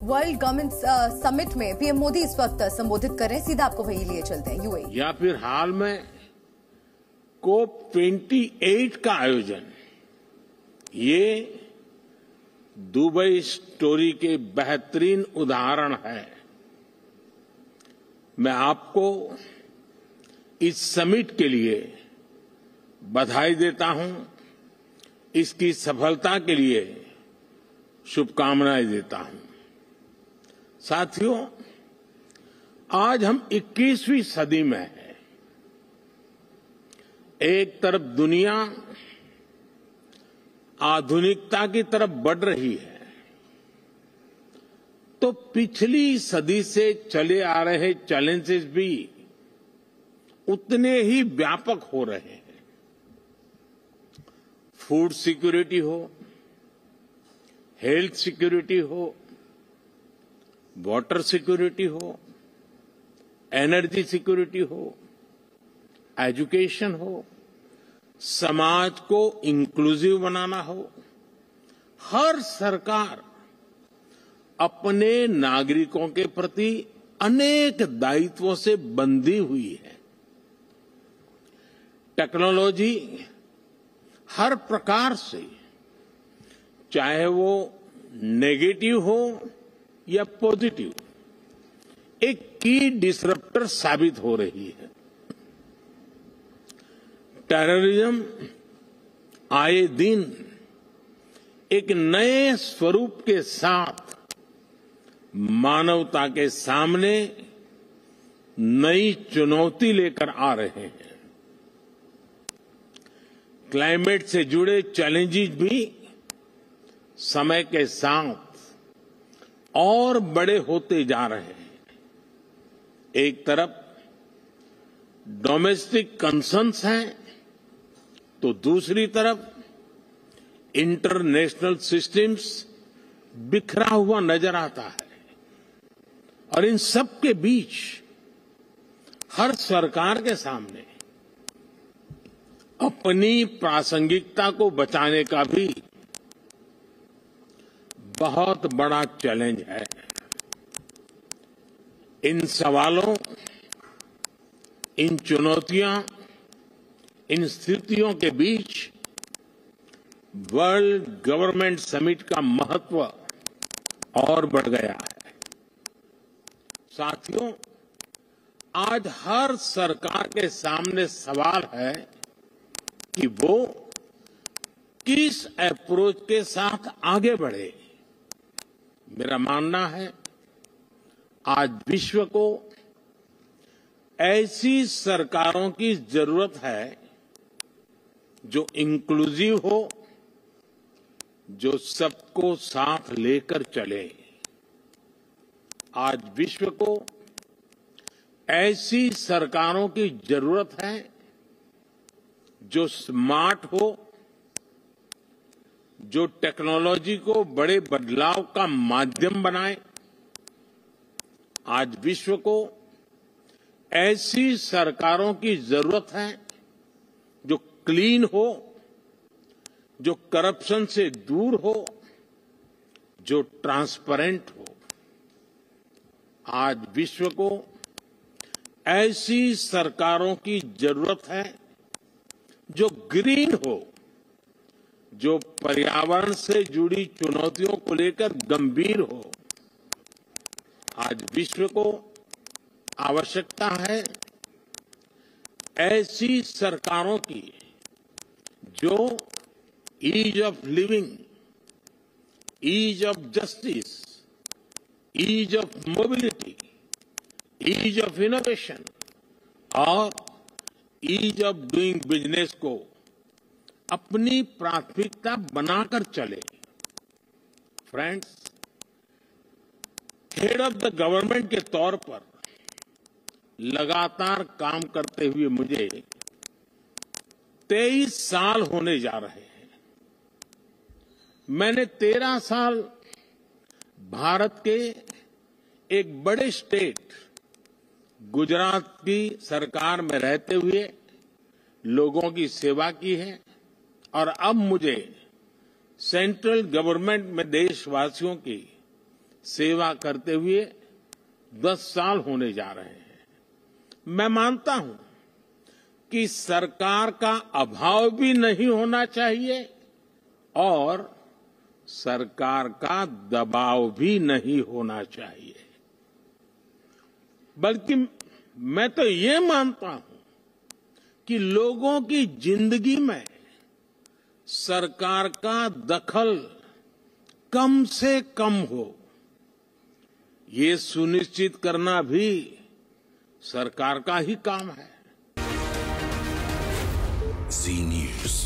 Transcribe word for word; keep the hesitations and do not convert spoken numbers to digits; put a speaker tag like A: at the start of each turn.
A: World government summit में PM Modi इस वक्त संबोधित कर रहे हैं, सीधा आपको वही लिए चलते हैं। यूएई
B: या फिर हाल में कोप अट्ठाईस का आयोजन, ये दुबई स्टोरी के बेहतरीन उदाहरण है। मैं आपको इस समिट के लिए बधाई देता हूं, इसकी सफलता के लिए शुभकामनाएं देता हूं। साथियों, आज हम इक्कीसवीं सदी में हैं। एक तरफ दुनिया आधुनिकता की तरफ बढ़ रही है, तो पिछली सदी से चले आ रहे चैलेंजेस भी उतने ही व्यापक हो रहे हैं। फूड सिक्योरिटी हो, हेल्थ सिक्योरिटी हो, वाटर सिक्योरिटी हो, एनर्जी सिक्योरिटी हो, एजुकेशन हो, समाज को इंक्लूसिव बनाना हो, हर सरकार अपने नागरिकों के प्रति अनेक दायित्वों से बंधी हुई है। टेक्नोलॉजी हर प्रकार से, चाहे वो नेगेटिव हो या पॉजिटिव, एक की डिसरप्टर साबित हो रही है। टेररिज्म आए दिन एक नए स्वरूप के साथ मानवता के सामने नई चुनौती लेकर आ रहे हैं। क्लाइमेट से जुड़े चैलेंजेस भी समय के साथ और बड़े होते जा रहे हैं। एक तरफ डोमेस्टिक कंसर्न्स हैं, तो दूसरी तरफ इंटरनेशनल सिस्टम्स बिखरा हुआ नजर आता है। और इन सब के बीच हर सरकार के सामने अपनी प्रासंगिकता को बचाने का भी बहुत बड़ा चैलेंज है। इन सवालों, इन चुनौतियां, इन स्थितियों के बीच वर्ल्ड गवर्नमेंट समिट का महत्व और बढ़ गया है। साथियों, आज हर सरकार के सामने सवाल है कि वो किस अप्रोच के साथ आगे बढ़े। मेरा मानना है, आज विश्व को ऐसी सरकारों की जरूरत है जो इंक्लूसिव हो, जो सबको साथ लेकर चले। आज विश्व को ऐसी सरकारों की जरूरत है जो स्मार्ट हो, जो टेक्नोलॉजी को बड़े बदलाव का माध्यम बनाए। आज विश्व को ऐसी सरकारों की जरूरत है जो क्लीन हो, जो करप्शन से दूर हो, जो ट्रांसपेरेंट हो। आज विश्व को ऐसी सरकारों की जरूरत है जो ग्रीन हो, जो पर्यावरण से जुड़ी चुनौतियों को लेकर गंभीर हो। आज विश्व को आवश्यकता है ऐसी सरकारों की जो ease of living, ease of justice, ease of mobility, ease of innovation और ईज ऑफ डूइंग बिजनेस को अपनी प्राथमिकता बनाकर चले। Friends, head of the government के तौर पर लगातार काम करते हुए मुझे तेईस साल होने जा रहे हैं। मैंने तेरह साल भारत के एक बड़े स्टेट गुजरात की सरकार में रहते हुए लोगों की सेवा की है और अब मुझे सेंट्रल गवर्नमेंट में देशवासियों की सेवा करते हुए दस साल होने जा रहे हैं। मैं मानता हूं कि सरकार का अभाव भी नहीं होना चाहिए और सरकार का दबाव भी नहीं होना चाहिए, बल्कि मैं तो ये मानता हूं कि लोगों की जिंदगी में सरकार का दखल कम से कम हो, ये सुनिश्चित करना भी सरकार का ही काम है।
C: जी न्यूज।